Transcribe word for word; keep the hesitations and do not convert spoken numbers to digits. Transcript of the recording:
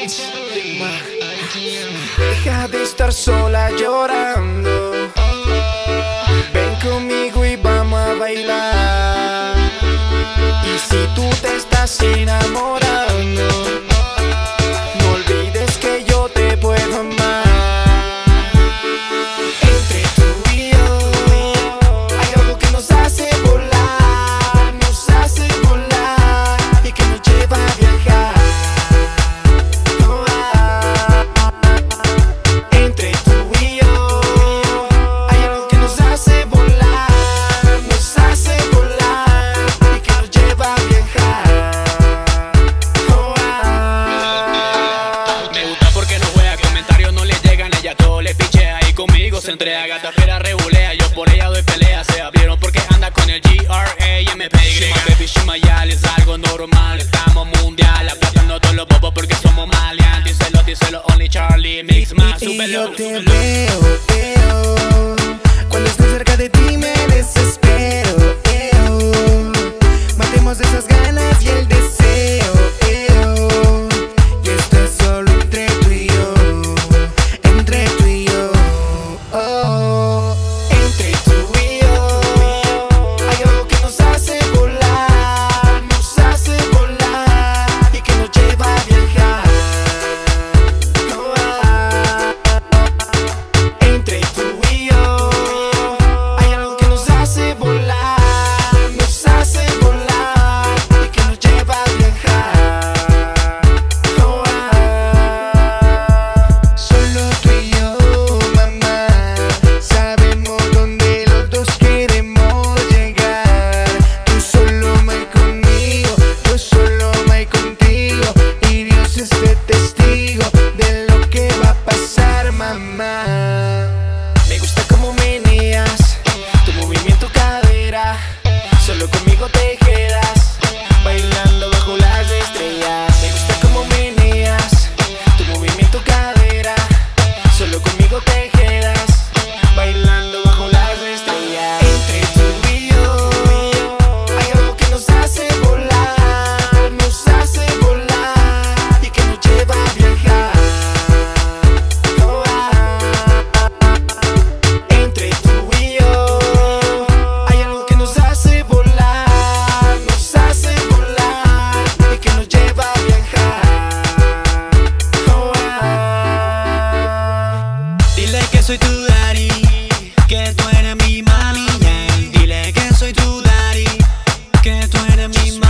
Beats. Deja de estar sola llorando. Ven conmigo y vamos a bailar. Y si tú te estás enamorando, no olvides que yo te puedo amar. Entre tú y yo hay algo que nos hace volar, nos hace volar y que nos lleva a viajar. Oh, ah. Entre tú y yo hay algo que nos hace volar, nos hace volar y que nos lleva a viajar. Oh, ah. Me gusta porque no juega, comentarios no le llegan, ella todo le pichea y conmigo se entrega, gata fiera regulea, yo por ella doy pelea, se abrieron porque anda con el G R A y M P Y. Shima baby, shima yal, es algo normal, estamos mundial, aplastando todos los bobos porque somos maleantes. Díselo, díselo, only Charlie, mix más, Y, y súbelo, yo te súbelo. veo, veo, cuando estoy cerca de ti me desespero, eo. Matemos esas ganas y el deseo, eo. Y esto es solo entre tú y yo, entre tú y yo, oh. Entre tú y yo hay algo que nos hace volar, nos hace volar y que nos lleva a viajar. Oh, ah. Entre tú y yo hay algo que nos hace volar, nos hace volar y que nos lleva a viajar. Oh, ah. Solo tú y yo, mamá, sabemos dónde los dos queremos llegar. Tú solo me conmigo, yo solo me contigo, y Dios es de testigo de lo que va a pasar, mamá. Me gusta cómo meneas tu movimiento cadera, solo conmigo te quedas bailando bajo las estrellas. Me gusta cómo meneas tu movimiento cadera, solo conmigo te quedas bailando bajo las estrellas. Entre tú y yo hay algo que nos hace volar, nos hace volar y que nos lleva a viajar. Oh, ah. Entre tú y yo hay algo que nos hace volar, nos hace volar y que nos lleva a viajar. Oh, ah. Dile que soy tu daddy, que tú eres mi mami, yeah. Dile que soy tu daddy, que tú eres mi mami.